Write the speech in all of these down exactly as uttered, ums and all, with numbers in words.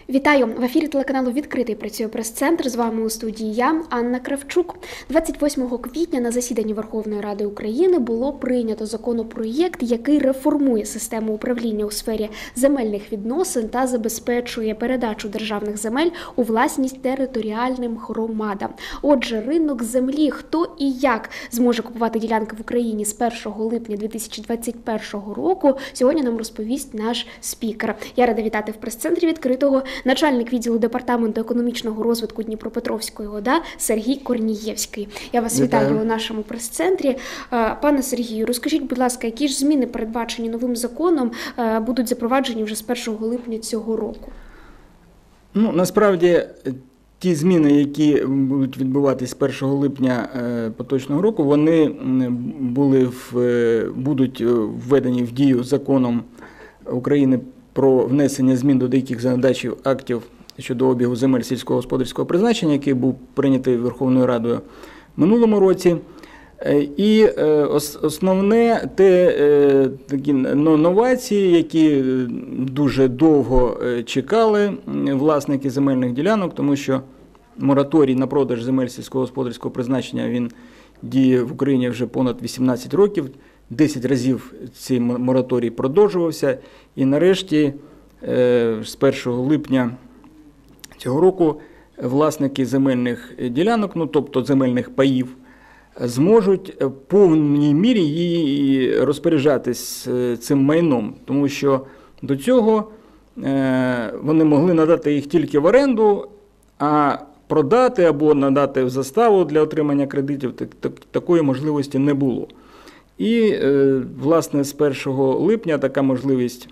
Вітаю! В ефірі телеканалу «Відкритий» працює прес-центр. З вами у студії я, Анна Кравчук. двадцять восьмого квітня на засіданні Верховної Ради України було прийнято законопроєкт, який реформує систему управління у сфері земельних відносин та забезпечує передачу державних земель у власність територіальним громадам. Отже, ринок землі, хто і як зможе купувати ділянки в Україні з першого липня дві тисячі двадцять першого року, сьогодні нам розповість наш спікер. Я рада вітати в прес-центрі «Відкритого» начальник відділу Департаменту економічного розвитку Дніпропетровської ОДА Сергій Корнієвський. Я вас вітаю, вітаю у нашому прес-центрі. Пане Сергію, розкажіть, будь ласка, які ж зміни, передбачені новим законом, будуть запроваджені вже з першого липня цього року? Ну, насправді, ті зміни, які будуть відбуватись з першого липня поточного року, вони були в, будуть введені в дію законом України про внесення змін до деяких законодавчих актів щодо обігу земель сільськогосподарського призначення, який був прийнятий Верховною Радою в минулому році. І основне те такі новації, які дуже довго чекали власники земельних ділянок, тому що мораторій на продаж земель сільськогосподарського призначення, він діє в Україні вже понад вісімнадцять років. десять разів цей мораторій продовжувався, і нарешті з першого липня цього року власники земельних ділянок, ну тобто земельних паїв, зможуть в повній мірі її розпоряджатись цим майном, тому що до цього вони могли надати їх тільки в оренду, а продати або надати в заставу для отримання кредитів такої можливості не було. І, власне, з першого липня така можливість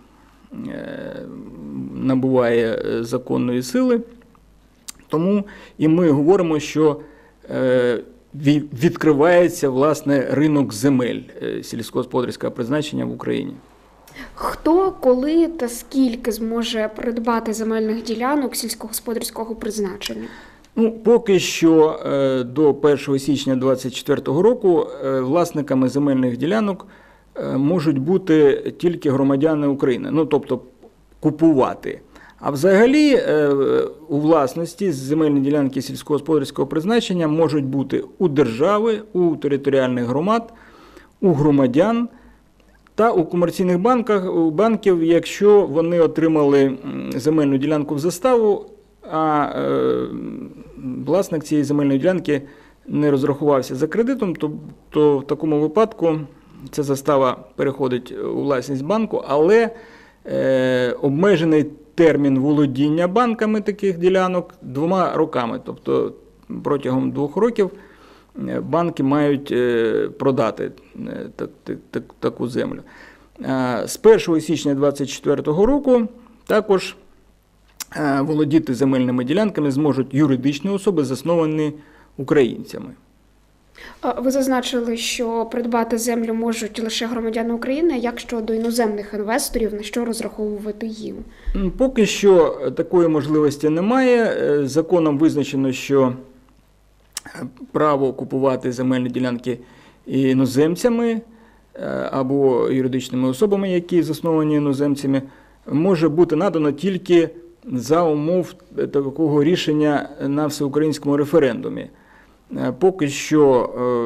набуває законної сили. Тому і ми говоримо, що відкривається, власне, ринок земель сільськогосподарського призначення в Україні. Хто, коли та скільки зможе придбати земельних ділянок сільськогосподарського призначення? Ну, поки що до першого січня дві тисячі двадцять четвертого року власниками земельних ділянок можуть бути тільки громадяни України, ну, тобто купувати. А взагалі у власності земельні ділянки сільськогосподарського призначення можуть бути у держави, у територіальних громад, у громадян та у комерційних банках, у банків, якщо вони отримали земельну ділянку в заставу, а е, власник цієї земельної ділянки не розрахувався за кредитом, то, то в такому випадку ця застава переходить у власність банку, але е, обмежений термін володіння банками таких ділянок двома роками. Тобто протягом двох років банки мають е, продати е, так, так, так, таку землю. Е, з першого січня дві тисячі двадцять четвертого року також володіти земельними ділянками зможуть юридичні особи, засновані українцями. Ви зазначили, що придбати землю можуть лише громадяни України. Як щодо іноземних інвесторів, на що розраховувати їм? Поки що такої можливості немає. Законом визначено, що право купувати земельні ділянки іноземцями або юридичними особами, які засновані іноземцями, може бути надано тільки за умов такого рішення на всеукраїнському референдумі. Поки що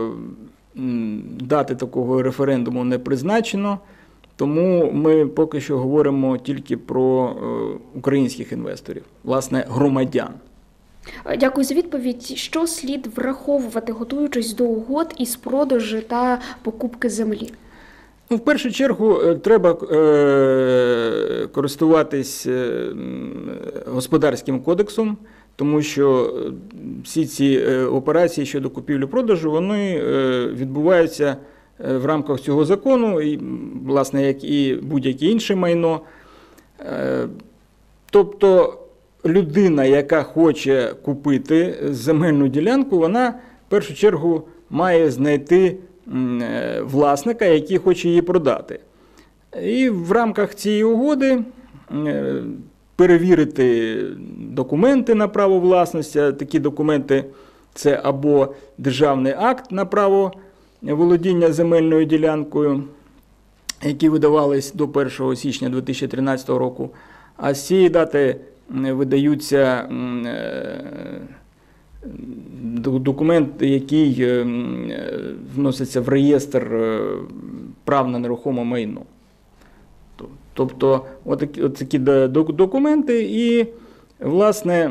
дати такого референдуму не призначено, тому ми поки що говоримо тільки про українських інвесторів, власне, громадян. Дякую за відповідь. Що слід враховувати, готуючись до угод із продажу та покупки землі? Ну, в першу чергу треба е, користуватись е, господарським кодексом, тому що всі ці е, операції щодо купівлі-продажу, вони е, відбуваються в рамках цього закону, і, власне, як і будь-яке інше майно. Е, тобто людина, яка хоче купити земельну ділянку, вона в першу чергу має знайти власника, який хоче її продати. І в рамках цієї угоди перевірити документи на право власності. Такі документи – це або державний акт на право володіння земельною ділянкою, які видавались до першого січня дві тисячі тринадцятого року, а з цієї дати видаються документ, який вноситься в реєстр прав на нерухоме майно. Тобто, отакі, отакі документи, і, власне,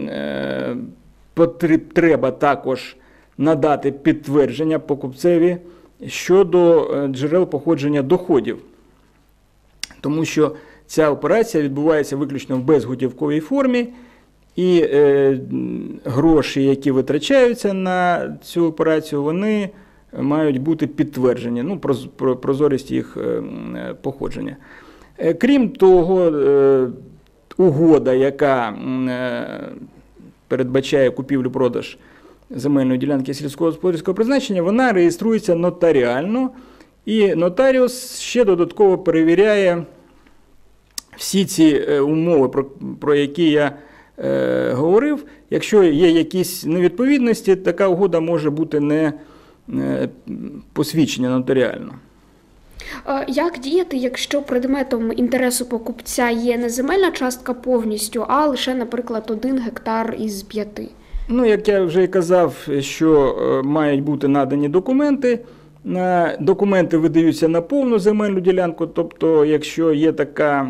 треба також надати підтвердження покупцеві щодо джерел походження доходів. Тому що ця операція відбувається виключно в безготівковій формі, і е, гроші, які витрачаються на цю операцію, вони мають бути підтверджені, ну, про прозорість їх е, походження. Е, крім того, е, угода, яка е, передбачає купівлю-продаж земельної ділянки сільськогосподарського призначення, вона реєструється нотаріально, і нотаріус ще додатково перевіряє всі ці умови, про, про які я е, говорив. Якщо є якісь невідповідності, така угода може бути не е, посвідчена нотаріально. Як діяти, якщо предметом інтересу покупця є не земельна частка повністю, а лише, наприклад, один гектар із п'яти? Ну, як я вже і казав, що е, мають бути надані документи. Документи видаються на повну земельну ділянку, тобто, якщо є така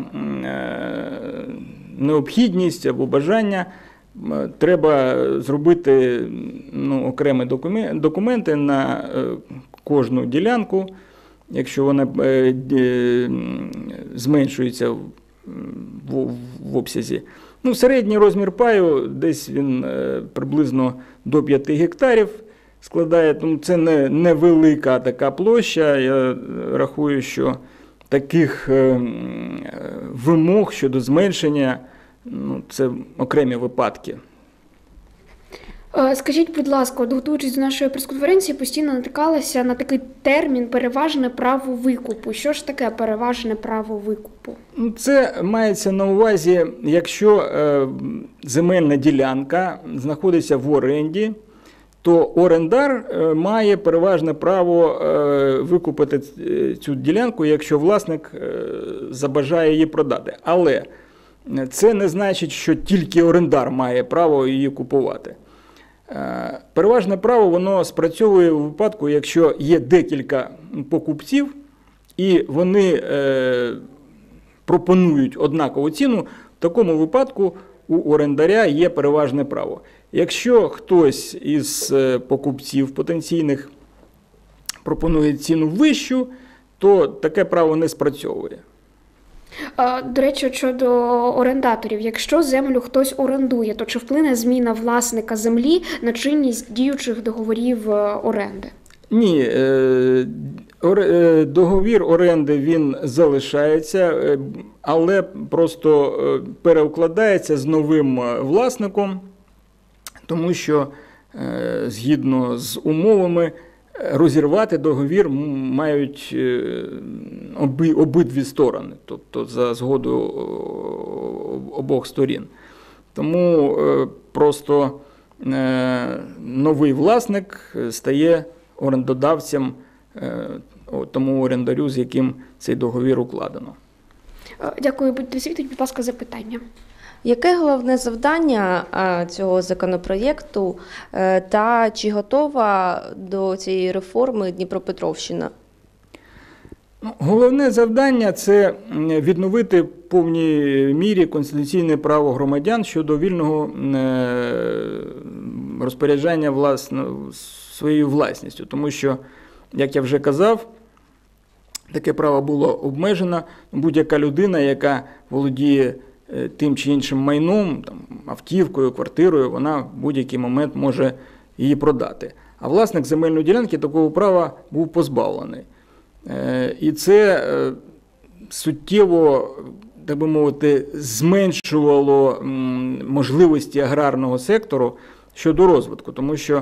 необхідність або бажання, треба зробити ну, окремі документи на кожну ділянку, якщо вона зменшується в обсязі. Ну, середній розмір паю, десь він приблизно до п'яти гектарів. Складає, тому це не невелика така площа. Я рахую, що таких е, вимог щодо зменшення, ну, це окремі випадки. Скажіть, будь ласка, готуючись до нашої прес-конференції, постійно натикалася на такий термін «переважне право викупу». Що ж таке переважне право викупу? Це мається на увазі, якщо е, земельна ділянка знаходиться в оренді, то орендар має переважне право викупити цю ділянку, якщо власник забажає її продати. Але це не значить, що тільки орендар має право її купувати. Переважне право воно спрацьовує у випадку, якщо є декілька покупців, і вони пропонують однакову ціну, в такому випадку у орендаря є переважне право. Якщо хтось із покупців потенційних пропонує ціну вищу, то таке право не спрацьовує. До речі, щодо орендаторів, якщо землю хтось орендує, то чи вплине зміна власника землі на чинність діючих договорів оренди? Ні, договір оренди він залишається, але просто переукладається з новим власником, тому що згідно з умовами розірвати договір мають оби, обидві сторони, тобто за згодою обох сторін. Тому просто новий власник стає орендодавцем тому орендарю, з яким цей договір укладено. Дякую. Будьте світуть, будь ласка, запитання. Яке головне завдання цього законопроєкту та чи готова до цієї реформи Дніпропетровщина? Головне завдання – це відновити в повній мірі конституційне право громадян щодо вільного розпоряджання власно, своєю власністю. Тому що, як я вже казав, таке право було обмежено. Будь-яка людина, яка володіє тим чи іншим майном, там, автівкою, квартирою, вона в будь-який момент може її продати. А власник земельної ділянки такого права був позбавлений. І це суттєво, так би мовити, зменшувало можливості аграрного сектору щодо розвитку, тому що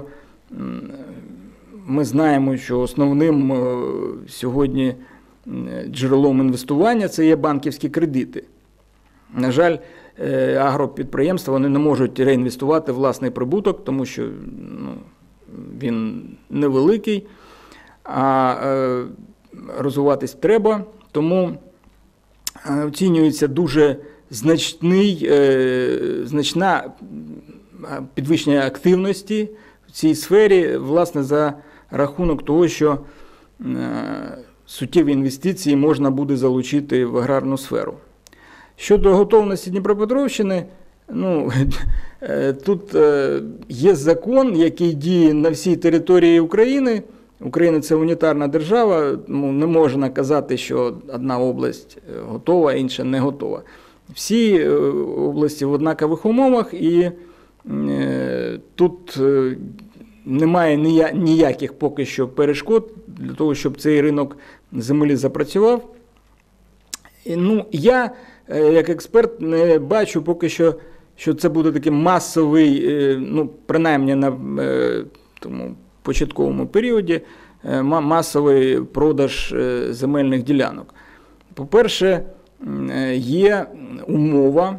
ми знаємо, що основним сьогодні джерелом інвестування – це є банківські кредити. На жаль, агропідприємства вони не можуть реінвестувати власний прибуток, тому що ну, він невеликий, а розвиватись треба, тому оцінюється дуже значний, значна підвищення активності в цій сфері, власне, за рахунок того, що суттєві інвестиції можна буде залучити в аграрну сферу. Щодо готовності Дніпропетровщини, ну, тут є закон, який діє на всій території України. Україна – це унітарна держава, ну, не можна казати, що одна область готова, інша не готова. Всі області в однакових умовах, і е, тут немає ніяких поки що перешкод для того, щоб цей ринок землі запрацював. І, ну, я, як експерт, не бачу поки що, що це буде такий масовий, ну, принаймні на тому початковому періоді, масовий продаж земельних ділянок. По-перше, є умова,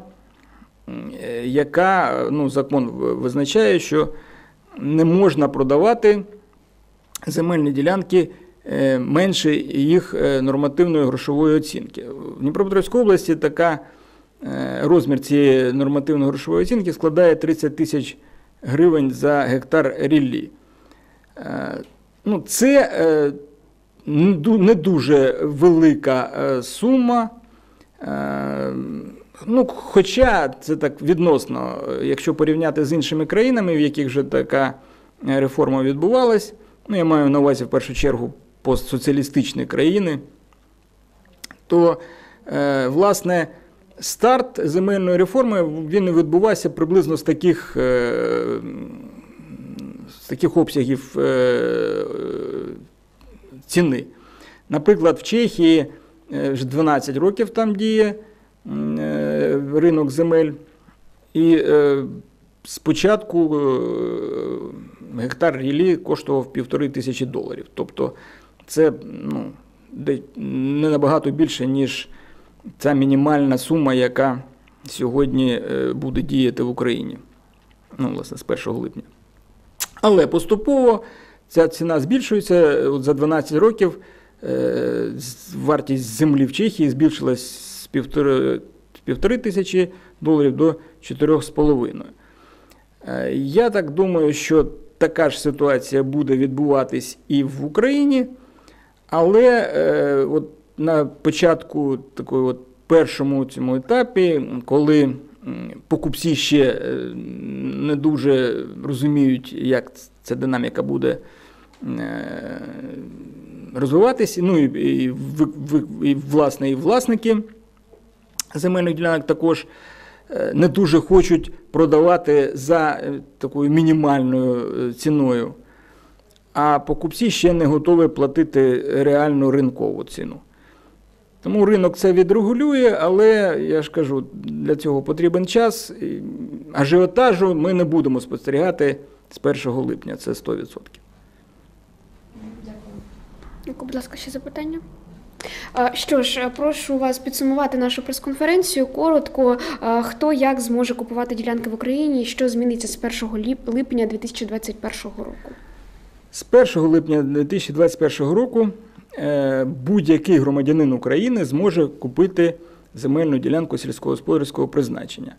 яка, ну, закон визначає, що не можна продавати земельні ділянки менше їх нормативної грошової оцінки. В Дніпропетровській області така, розмір цієї нормативної грошової оцінки складає тридцять тисяч гривень за гектар ріллі. Ну, це не дуже велика сума, ну, хоча це так відносно, якщо порівняти з іншими країнами, в яких вже така реформа відбувалась, ну, я маю на увазі в першу чергу постсоціалістичні країни, то, власне, старт земельної реформи, він відбувався приблизно з таких, з таких обсягів ціни. Наприклад, в Чехії вже дванадцять років там діє ринок земель, і спочатку гектар ріллі коштував півтори тисячі доларів. Тобто це, ну, не набагато більше, ніж ця мінімальна сума, яка сьогодні буде діяти в Україні, ну, власне, з першого липня. Але поступово ця ціна збільшується. От за дванадцять років вартість землі в Чехії збільшилась з півтори, півтори тисячі доларів до чотирьох з половиною. Я так думаю, що така ж ситуація буде відбуватись і в Україні, але от на початку, такої от першому цьому етапі, коли покупці ще не дуже розуміють, як ця динаміка буде розвиватись, ну і, і, і, власне, і власники земельних ділянок також не дуже хочуть продавати за такою мінімальною ціною, а покупці ще не готові платити реальну ринкову ціну. Тому ринок це відрегулює, але, я ж кажу, для цього потрібен час. Ажіотажу ми не будемо спостерігати з першого липня, це сто відсотків. Дякую. Будь ласка, ще запитання? Що ж, прошу вас підсумувати нашу прес-конференцію коротко. Хто як зможе купувати ділянки в Україні і що зміниться з першого липня дві тисячі двадцять першого року? З першого липня дві тисячі двадцять першого року будь-який громадянин України зможе купити земельну ділянку сільськогосподарського призначення.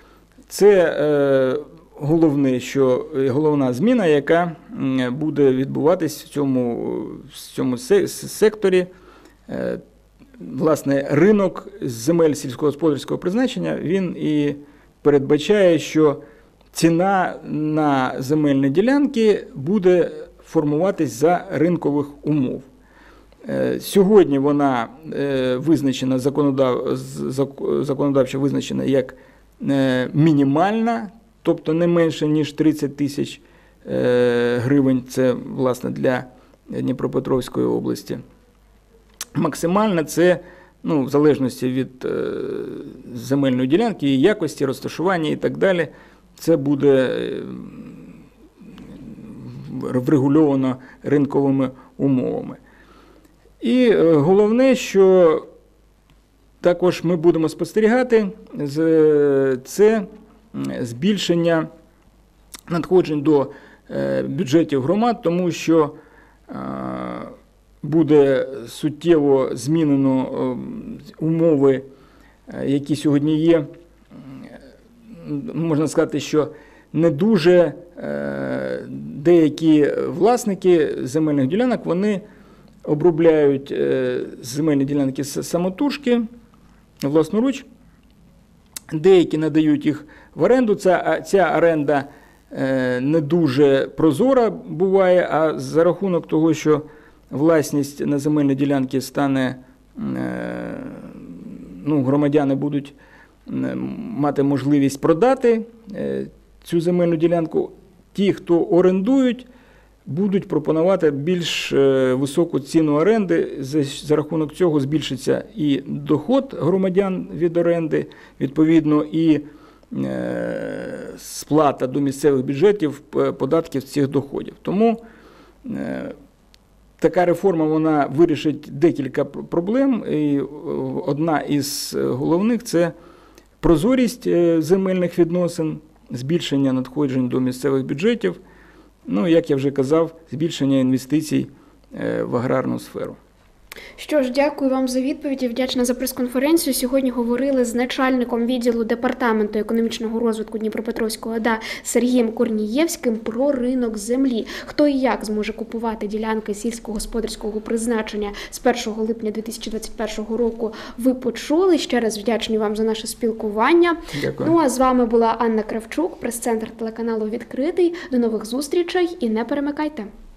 Це головне, що, головна зміна, яка буде відбуватись в цьому, в цьому секторі. Власне, ринок земель сільськогосподарського призначення, він і передбачає, що ціна на земельні ділянки буде формуватись за ринкових умов. Сьогодні вона визначена, законодав, законодавчо визначена як мінімальна, тобто не менше, ніж тридцять тисяч гривень, це, власне, для Дніпропетровської області. Максимальна – це, ну, в залежності від е, земельної ділянки, її якості, розташування і так далі, це буде врегульовано ринковими умовами. І е, головне, що також ми будемо спостерігати, це збільшення надходжень до е, бюджетів громад, тому що е, буде суттєво змінено умови які сьогодні є, можна сказати, що не дуже деякі власники земельних ділянок, вони обробляють земельні ділянки самотужки, власноруч, деякі надають їх в оренду. Ця, ця оренда не дуже прозора буває, а за рахунок того, що власність на земельні ділянки стане, ну, громадяни будуть мати можливість продати цю земельну ділянку, ті, хто орендують, будуть пропонувати більш високу ціну оренди, за, за рахунок цього збільшиться і доход громадян від оренди, відповідно, і е, сплата до місцевих бюджетів податків з цих доходів. Тому е, така реформа, вона вирішить декілька проблем, і одна із головних – це прозорість земельних відносин, збільшення надходжень до місцевих бюджетів, ну, як я вже казав, збільшення інвестицій в аграрну сферу. Що ж, дякую вам за відповідь і вдячна за прес-конференцію. Сьогодні говорили з начальником відділу Департаменту економічного розвитку Дніпропетровської ОДА Сергієм Корнієвським про ринок землі. Хто і як зможе купувати ділянки сільськогосподарського призначення з першого липня дві тисячі двадцять першого року, ви почули. Ще раз вдячні вам за наше спілкування. Дякую. Ну а з вами була Анна Кравчук, прес-центр телеканалу «Відкритий». До нових зустрічей і не перемикайте.